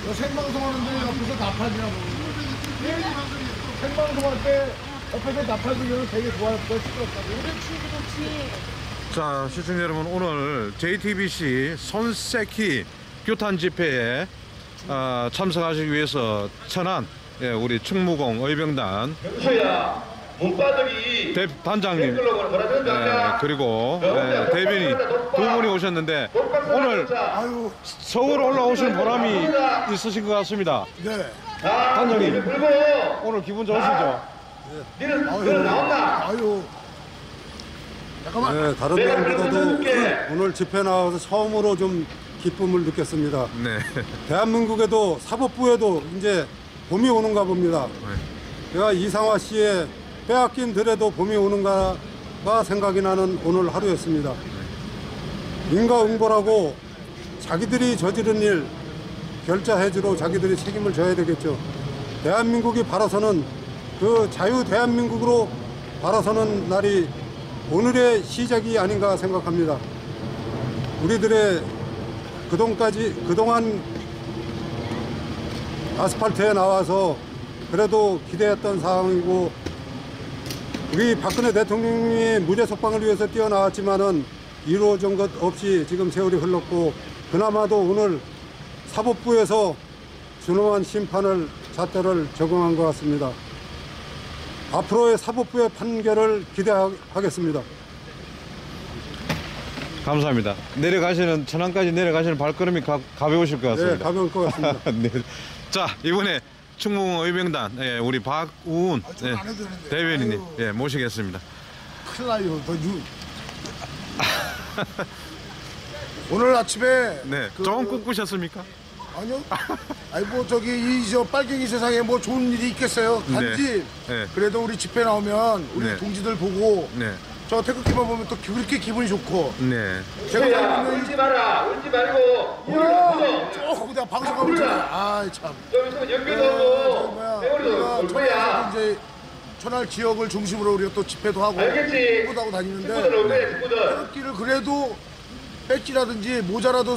생방송하는데 옆에서 나팔이라고. 생방송할 때 옆에서 나팔 들으면 되게 좋아요. 더 시끄럽다고. 그렇지. 자, 시청자 여러분, 오늘 JTBC 손새끼 규탄 집회에 참석하시기 위해서 천안 우리 충무공 의병단 단장님 그리고 대변인 두 분이 오셨는데 오늘 서울 올라오신 보람이 있으신 것 같습니다. 네. 단장님 오늘 기분 좋으시죠? 아유. 잠깐만. 네, 다른 날보다도 오늘 집회 나와서 처음으로 좀 기쁨을 느꼈습니다. 네. 대한민국에도 사법부에도 이제 봄이 오는가 봅니다. 제가 이상화 씨의 빼앗긴 들에도 봄이 오는가가 생각이 나는 오늘 하루였습니다. 인과응보라고 자기들이 저지른 일 결자해주로 자기들이 책임을 져야 되겠죠. 대한민국이 바라서는 그 자유 대한민국으로 바라서는 날이 오늘의 시작이 아닌가 생각합니다. 우리들의 그동안 아스팔트에 나와서 그래도 기대했던 상황이고 우리 박근혜 대통령이 무죄 석방을 위해서 뛰어나왔지만은 이루어진 것 없이 지금 세월이 흘렀고 그나마도 오늘 사법부에서 준엄한 심판을 잣대를 적용한 것 같습니다. 앞으로의 사법부의 판결을 기대하겠습니다. 감사합니다. 천안까지 내려가시는 발걸음이 가벼우실 것 같습니다. 네, 가벼울 것 같습니다. 네. 자, 이번에 충무공 의병단 우리 박우훈 대변인님 모시겠습니다. 큰일 나요. 오늘 아침에 네, 조금 꿈꾸셨습니까? 아니요. 아니 뭐 저기 저 빨갱이 세상에 뭐 좋은 일이 있겠어요. 단지 네. 그래도 우리 집회 나오면 우리 네. 동지들 보고 네. 저 태극기만 보면 또 그렇게 기분이 좋고. 네. 제가 울지 마라, 울지 말고. 저 내가 방송하고 있잖아. 아 참. 좀 있으면 연결도 하고. 세월이도 천안에서 이제 천안 지역을 중심으로 우리가 또 집회도 하고 알겠지. 축구도 하고 다니는데 친구들 올 거야, 친구들. 태극기를 그래도 배지라든지 모자라도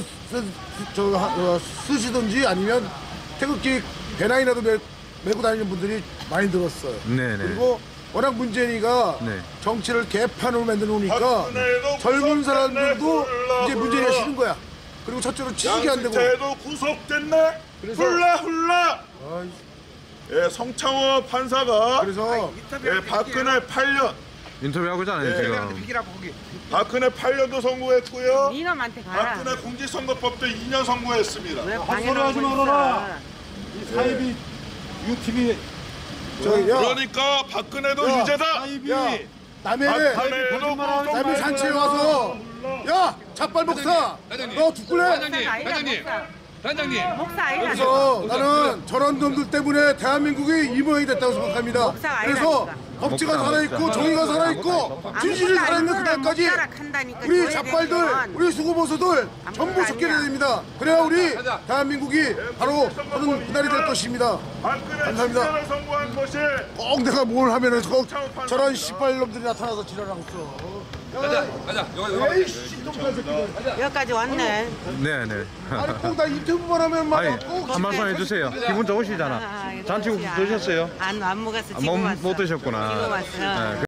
쓰시든지 아니면 태극기 배낭이라도 메고 다니는 분들이 많이 늘었어요. 네네. 그리고 워낙 문재인이가 네. 정치를 개판으로 만들어 놓으니까 젊은 사람들도 이제 문재인이가 싫은 거야. 그리고 첫째로 취직이 안 되고. 양승태도 구속됐네. 그래서- 훌라. 예, 성창호 판사가 그래서 박근혜 8년, 인터뷰하고잖아요 지금. 박근혜 8년도 선고했고요. 이놈한테 가라. 박근혜 공직선거법도 2년 선고했습니다. 왜 헛소리하지 방해하고 말아라. 있어? 이 사이비 유TV 그러니까 박근혜도 유죄다. 야 남의 박근혜도 산채에 와서 야 작발 목사 너 죽을래? 단장님. 목사 아니라. 그래서 나는 저런 놈들 때문에 대한민국이 이 모양이 됐다고 생각합니다. 목사가 그래서 아니라니까. 법치가 살아있고 정의가 살아있고 진실이 살아있는 그날까지 우리 작발들 우리 수고보수들 전부 쫓겨내야 됩니다. 그래야 우리 대한민국이 바로 그런 그날이 될 것입니다. 박근혜 감사합니다. 유죄를 선고한 것이 꼭 내가 뭘 하면은 꼭 저런 씨발놈들이 나타나서 지랄하고 있어. 가자. 에이씨 똥간 새끼들. 여기까지 왔네. 네네. 아니 꼭 나 인터뷰만 하면 막 아니 꼭 한 말씀 해주세요. 기분 좋으시잖아. 잔치국수 드셨어요? 안 먹었어. 지금 왔어. 못 드셨구나. 지금 왔어. 네.